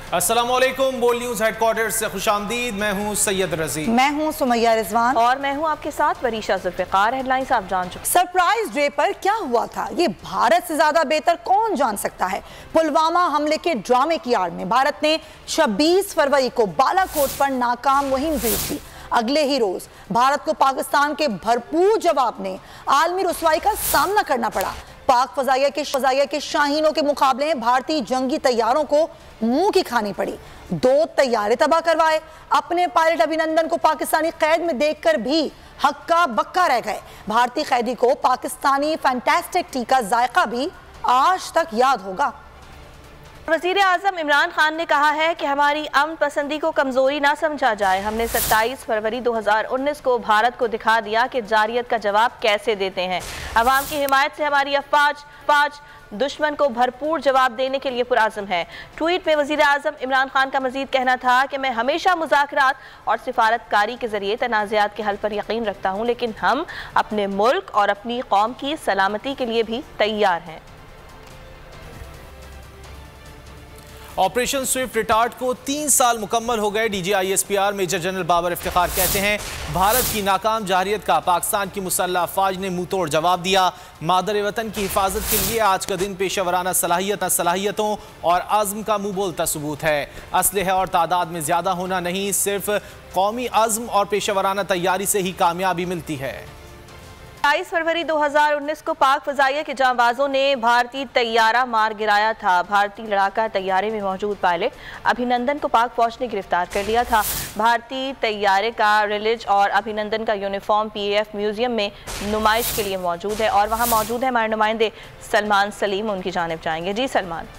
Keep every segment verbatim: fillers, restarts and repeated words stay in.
अस्सलामुअलैकुम, बोल news headquarter से खुशामदीद। मैं हूं सैयद रजी, मैं हूं सुमैया रिजवान और मैं हूं आपके साथ वरीशा जुल्फिकार। हेडलाइंस आप जान चुके। सरप्राइज डे पर क्या हुआ था ये भारत से ज्यादा बेहतर कौन जान सकता है। पुलवामा हमले के ड्रामे की आड़ में भारत ने छब्बीस फरवरी को बालाकोट पर नाकाम मुहिम जीत दी। अगले ही रोज भारत को पाकिस्तान के भरपूर जवाब ने आलमी रुसवाई का सामना करना पड़ा। पाक फजाइया के फजाइया के शाहीनों के मुकाबले में भारतीय जंगी तैयारों को मुंह की खानी पड़ी। दो तैयारे तबाह करवाए। अपने पायलट अभिनंदन को पाकिस्तानी कैद में देखकर भी हक्का बक्का रह गए। भारतीय कैदी को पाकिस्तानी फैंटास्टिक टी का जायका भी आज तक याद होगा। वज़ीर आज़म इमरान खान ने कहा है कि हमारी अमन पसंदी को कमजोरी ना समझा जाए। हमने सत्ताईस फरवरी दो हज़ार उन्नीस को भारत को दिखा दिया कि जारियत का जवाब कैसे देते हैं। अवाम की हिमायत से हमारी अफवाज पाँच दुश्मन को भरपूर जवाब देने के लिए पुराज़म है। ट्वीट में वज़ीर आज़म इमरान खान का मजीद कहना था कि मैं हमेशा मुज़ाकरात और सिफारतकारी के जरिए तनाज़ात के हल पर यकीन रखता हूँ, लेकिन हम अपने मुल्क और अपनी कौम की सलामती के लिए भी तैयार हैं। ऑपरेशन स्विफ्ट रिटार्ट को तीन साल मुकम्मल हो गए। DG I S P R major general Babar Iftikhar कहते हैं भारत की नाकाम जारियत का पाकिस्तान की मुसल्लह अफवाज ने मुंह तोड़ जवाब दिया। मादर वतन की हिफाजत के लिए आज का दिन पेशेवराना सलाहियत सलाहियतों और आज़म का मुंह बोलता सबूत है। असलहे और तादाद में ज्यादा होना नहीं, सिर्फ कौमी आज़म और पेशेवराना तैयारी से ही कामयाबी मिलती है। बाईस फरवरी दो हज़ार उन्नीस को पाक फजाइया के जांबाजों ने भारतीय तैयारा मार गिराया था। भारतीय लड़ाका तैयारे में मौजूद पायलट अभिनंदन को पाक फौज ने गिरफ्तार कर लिया था। भारतीय तैयारे का रिलिज और अभिनंदन का uniform P A F museum में नुमाइश के लिए मौजूद है और वहाँ मौजूद है हमारे नुमाइंदे सलमान सलीम। उनकी जानिब जाएंगे। जी सलमान।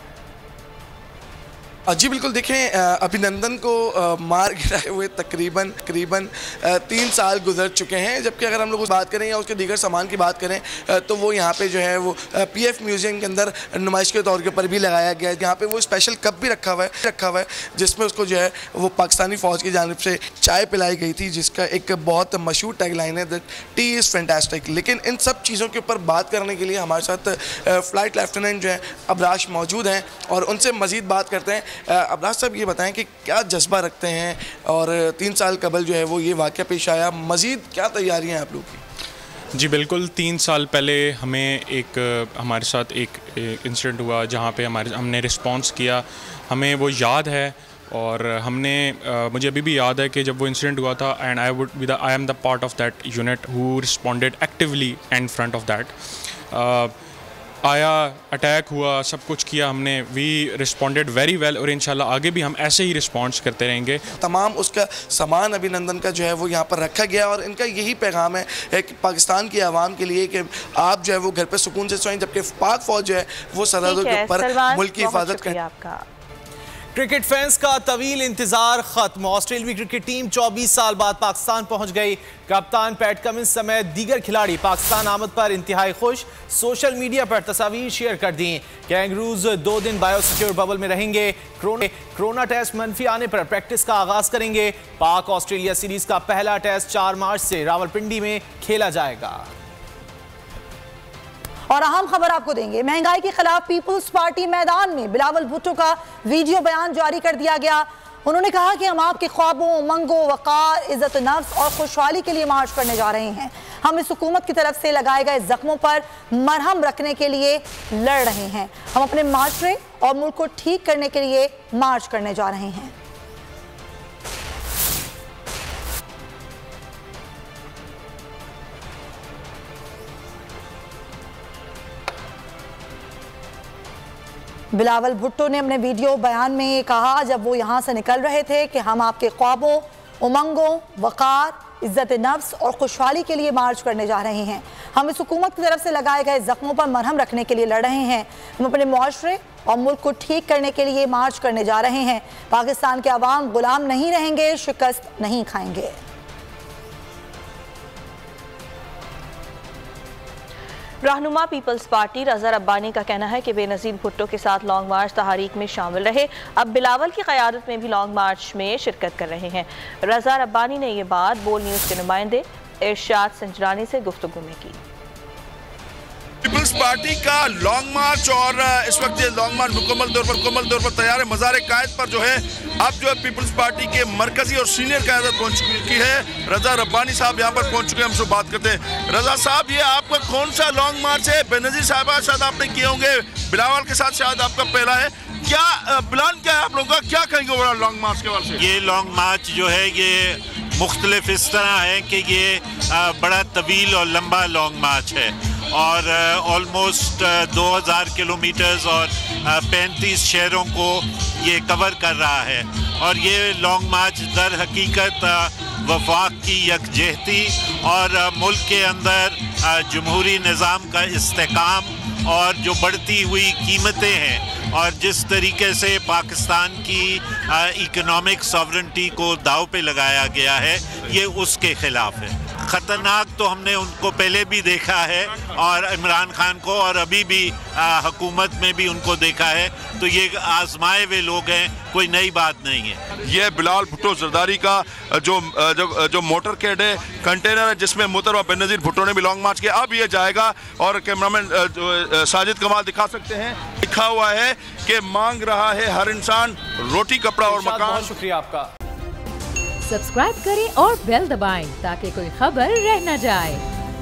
जी बिल्कुल, देखें अभिनंदन को मार गिराए हुए तकरीबन तकरीबन तीन साल गुजर चुके हैं, जबकि अगर हम लोग उस बात करें या उसके दीगर सामान की बात करें तो वो यहाँ पे जो है वो पी एफ म्यूजियम के अंदर नुमाइश के तौर के ऊपर भी लगाया गया है। यहाँ पे वो स्पेशल कप भी रखा हुआ है रखा हुआ है जिसमें उसको जो है वो पाकिस्तानी फ़ौज की जानिब से चाय पिलाई गई थी, जिसका एक बहुत मशहूर टैगलाइन है दैट टी इज़ फैंटास्टिक। लेकिन इन सब चीज़ों के ऊपर बात करने के लिए हमारे साथ फ़्लाइट लेफ्टिनेंट जो है अबराश मौजूद हैं और उनसे मज़ीद बात करते हैं। अबराज साहब, ये बताएं कि क्या जज्बा रखते हैं और तीन साल कबल जो है वो ये वाक़या पेश आया, मज़ीद क्या तैयारियां हैं आप लोग की? जी बिल्कुल, तीन साल पहले हमें एक हमारे साथ एक इंसिडेंट हुआ जहाँ पे हमारे हमने रिस्पॉन्स किया, हमें वो याद है और हमने uh, मुझे अभी भी याद है कि जब वो इंसिडेंट हुआ था and I would be the I am the part of that unit who responded actively and front of that. आया, अटैक हुआ, सब कुछ किया हमने, वी रिस्पॉन्डेड वेरी वेल और इंशाल्लाह आगे भी हम ऐसे ही रिस्पॉन्स करते रहेंगे। तमाम उसका सामान अभिनंदन का जो है वो यहाँ पर रखा गया और इनका यही पैगाम है, है कि पाकिस्तान की आवाम के लिए कि आप जो है वो घर पे सुकून से सोएं, जबकि पाक फौज जो है वो सरहदों के ऊपर मुल्क की हिफाजत करें। क्रिकेट फैंस का तवील इंतजार खत्म। ऑस्ट्रेलियाई क्रिकेट टीम चौबीस साल बाद पाकिस्तान पहुंच गई। कप्तान पैट कमिंस समेत दीगर खिलाड़ी पाकिस्तान आमद पर इंतहाई खुश। सोशल मीडिया पर तस्वीर शेयर कर दी। कैंगरूज दो दिन बायोसिक्योर बबल में रहेंगे। कोरोना टेस्ट मनफी आने पर प्रैक्टिस का आगाज करेंगे। पाक ऑस्ट्रेलिया सीरीज का पहला टेस्ट चार मार्च से रावलपिंडी में खेला जाएगा। और अहम खबर आपको देंगे, महंगाई के खिलाफ पीपुल्स पार्टी मैदान में। बिलावल भुट्टो का वीडियो बयान जारी कर दिया गया। उन्होंने कहा कि हम आपके ख्वाबों, उमंगों, वकार, इज्जत नफ्स और खुशहाली के लिए मार्च करने जा रहे हैं। हम इस हुकूमत की तरफ से लगाए गए जख्मों पर मरहम रखने के लिए लड़ रहे हैं। हम अपने माशरे और मुल्क को ठीक करने के लिए मार्च करने जा रहे हैं। बिलावल भुट्टो ने अपने वीडियो बयान में कहा, जब वो यहाँ से निकल रहे थे, कि हम आपके ख्वाबों, उमंगों, वकार, इज्जत नफ्स और खुशहाली के लिए मार्च करने जा रहे हैं। हम इस हुकूमत की तरफ से लगाए गए जख्मों पर मरहम रखने के लिए लड़ रहे हैं। हम अपने मुआशरे और मुल्क को ठीक करने के लिए मार्च करने जा रहे हैं। पाकिस्तान के अवाम गुलाम नहीं रहेंगे, शिकस्त नहीं खाएंगे। रहनुमा पीपल्स पार्टी रज़ा रब्बानी का कहना है कि बेनज़ीर भुट्टो के साथ लॉन्ग मार्च तहरीक में शामिल रहे, अब बिलावल की क़यादत में भी लॉन्ग मार्च में शिरकत कर रहे हैं। रज़ा रब्बानी ने यह बात बोल न्यूज़ के नुमाइंदे इरशाद संजरानी से गुफ्तगू में की। पीपल्स पार्टी का लॉन्ग मार्च, और इस वक्त ये लॉन्ग मार्च मुकम्मल तौर पर मुकम्मल तौर पर तैयार है। मज़ार कायद पर जो है अब जो है पीपल्स पार्टी के मरकजी और सीनियर क़यादत पहुंच चुकी है। रजा रब्बानी साहब यहाँ पर पहुंच चुके हैं, हमसे बात करते हैं। रजा साहब, ये आपका कौन सा लॉन्ग मार्च है? बेनज़ीर साहबा शायद आपने किए होंगे, बिलावल के साथ शायद आपका पहला है। क्या प्लान क्या है आप लोगों का, क्या कहेंगे बड़ा लॉन्ग मार्च के बारे में? ये लॉन्ग मार्च जो है ये मुख्तलिफ इस तरह है कि ये बड़ा तवील और लंबा लॉन्ग मार्च है और ऑलमोस्ट दो हज़ार किलोमीटर्स और पैंतीस शहरों को ये कवर कर रहा है। और ये लॉन्ग मार्च दर हकीकत वफाक की यकजहती और मुल्क के अंदर जमहूरी निज़ाम का इस्तेकाम और जो बढ़ती हुई कीमतें हैं और जिस तरीके से पाकिस्तान की इकोनॉमिक सॉवरेंटी को दाव पे लगाया गया है, ये उसके खिलाफ है। ख़तरनाक तो हमने उनको पहले भी देखा है और इमरान खान को, और अभी भी हुकूमत में भी उनको देखा है, तो ये आजमाए हुए लोग हैं, कोई नई बात नहीं है। ये बिलावल भुट्टो जरदारी का जो जो, जो मोटर कैड है, कंटेनर है, जिसमें मोहतरमा बेनज़ीर भुट्टो ने भी लॉन्ग मार्च किया। अब ये जाएगा और कैमरामैन साजिद कमाल दिखा सकते हैं, लिखा हुआ है कि मांग रहा है हर इंसान रोटी, कपड़ा और मकान। बहुत शुक्रिया आपका। सब्सक्राइब करें और बेल दबाएं ताकि कोई खबर रह न जाए।